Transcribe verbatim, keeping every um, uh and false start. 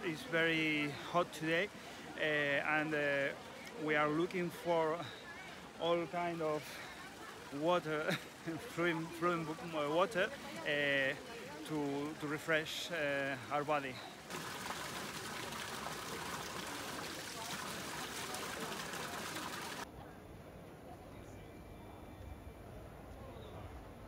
is very hot today, uh, and uh, we are looking for all kind of water, fluid, fluid water, uh, to to refresh uh, our body.